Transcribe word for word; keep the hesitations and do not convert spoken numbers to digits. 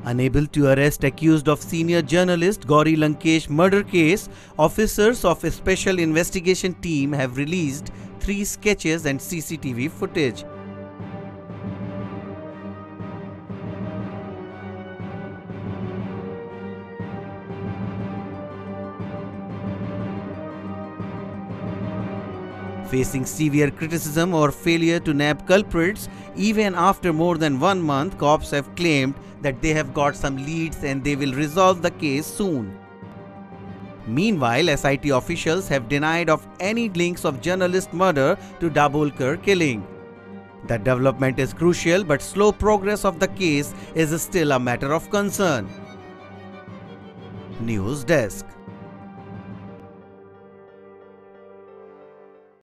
Unable to arrest accused of senior journalist Gauri Lankesh murder case, officers of a special investigation team have released three sketches and C C T V footage. Facing severe criticism or failure to nab culprits, even after more than one month, cops have claimed that they have got some leads and they will resolve the case soon. Meanwhile, S I T officials have denied of any links of journalist murder to Dabholkar killing. The development is crucial, but slow progress of the case is still a matter of concern. News Desk.